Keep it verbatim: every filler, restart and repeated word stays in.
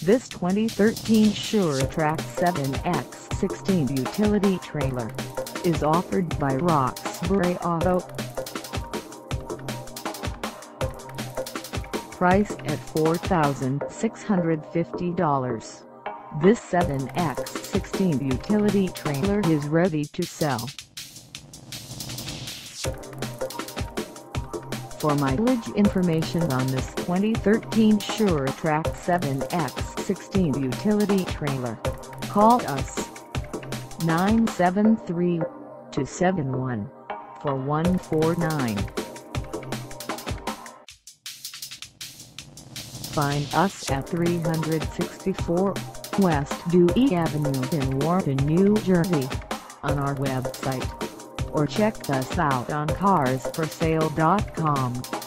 This twenty thirteen Sure-Trac seven by sixteen utility trailer is offered by Roxbury Auto. Priced at four thousand six hundred fifty dollars, this seven by sixteen utility trailer is ready to sell. For mileage information on this twenty thirteen Sure-Trac seven by sixteen utility trailer, call us nine seven three, two seven one, four one four nine. Find us at three sixty-four West Dewey Avenue in Wharton, New Jersey, on our website, or check us out on cars for sale dot com.